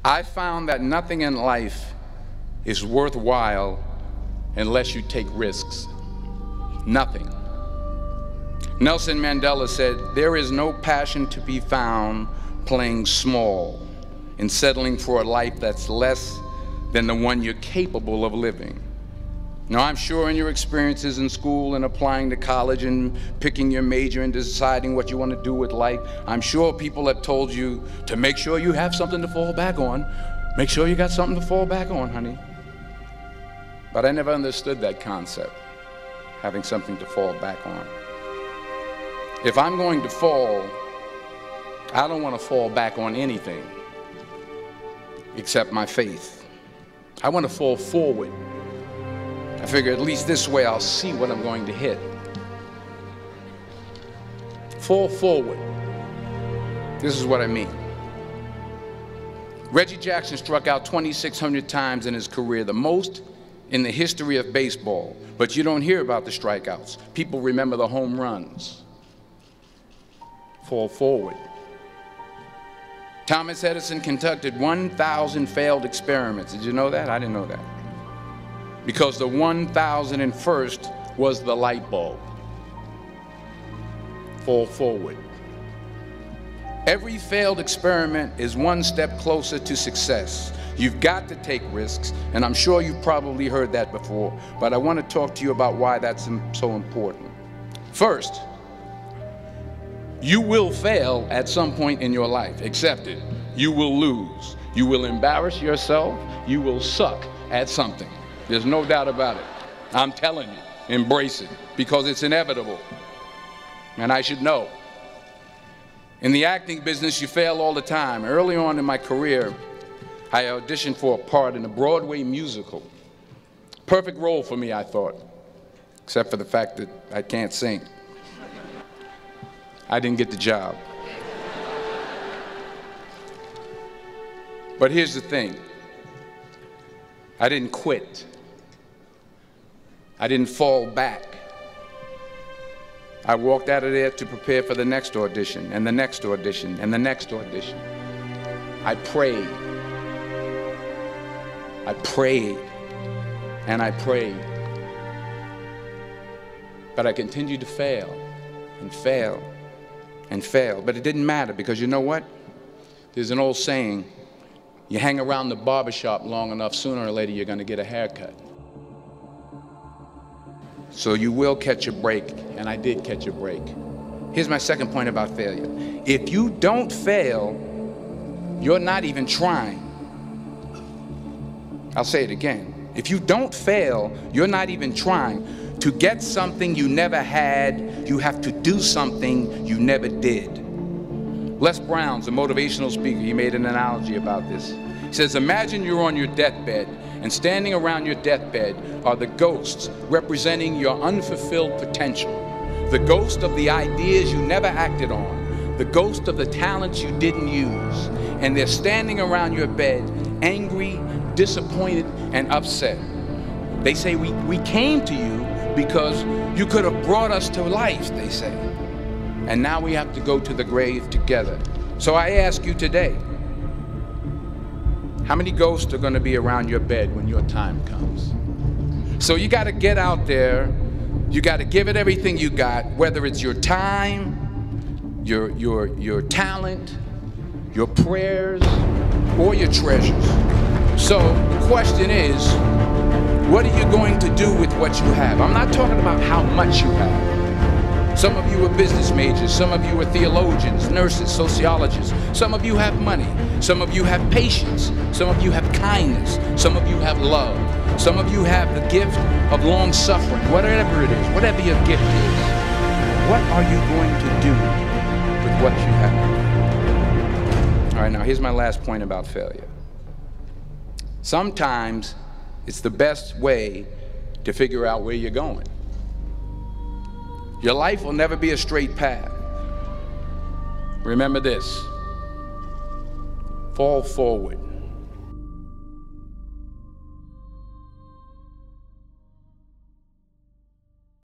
I found that nothing in life is worthwhile unless you take risks. Nothing. Nelson Mandela said, "There is no passion to be found playing small and settling for a life that's less than the one you're capable of living." Now, I'm sure in your experiences in school and applying to college and picking your major and deciding what you want to do with life, I'm sure people have told you to make sure you have something to fall back on. Make sure you got something to fall back on, honey. But I never understood that concept, having something to fall back on. If I'm going to fall, I don't want to fall back on anything except my faith. I want to fall forward. I figure at least this way I'll see what I'm going to hit. Fall forward. This is what I mean. Reggie Jackson struck out 2,600 times in his career, the most in the history of baseball. But you don't hear about the strikeouts. People remember the home runs. Fall forward. Thomas Edison conducted 1,000 failed experiments. Did you know that? I didn't know that. Because the 1,001st was the light bulb. Fall forward. Every failed experiment is one step closer to success. You've got to take risks, and I'm sure you've probably heard that before, but I want to talk to you about why that's so important. First, you will fail at some point in your life. Accept it. You will lose. You will embarrass yourself. You will suck at something. There's no doubt about it. I'm telling you, embrace it, because it's inevitable. And I should know. In the acting business, you fail all the time. Early on in my career, I auditioned for a part in a Broadway musical. Perfect role for me, I thought, except for the fact that I can't sing. I didn't get the job. But here's the thing. I didn't quit. I didn't fall back. I walked out of there to prepare for the next audition, and the next audition, and the next audition. I prayed. I prayed, and I prayed. But I continued to fail, and fail, and fail. But it didn't matter, because you know what? There's an old saying, you hang around the barbershop long enough, sooner or later you're going to get a haircut. So you will catch a break, and I did catch a break. Here's my second point about failure. If you don't fail, you're not even trying. I'll say it again. If you don't fail, you're not even trying. To get something you never had, you have to do something you never did. Les Brown's a motivational speaker. He made an analogy about this. He says, imagine you're on your deathbed, and standing around your deathbed are the ghosts representing your unfulfilled potential. The ghost of the ideas you never acted on. The ghost of the talents you didn't use. And they're standing around your bed, angry, disappointed, and upset. They say, we came to you because you could have brought us to life, they say. And now we have to go to the grave together. So I ask you today, how many ghosts are going to be around your bed when your time comes? So you got to get out there. You got to give it everything you got, whether it's your time, your talent, your prayers, or your treasures. So the question is, what are you going to do with what you have? I'm not talking about how much you have. Some of you are business majors, some of you are theologians, nurses, sociologists. Some of you have money, some of you have patience, some of you have kindness, some of you have love, some of you have the gift of long suffering, whatever it is, whatever your gift is. What are you going to do with what you have? All right, now here's my last point about failure. Sometimes it's the best way to figure out where you're going. Your life will never be a straight path. Remember this. Fall forward.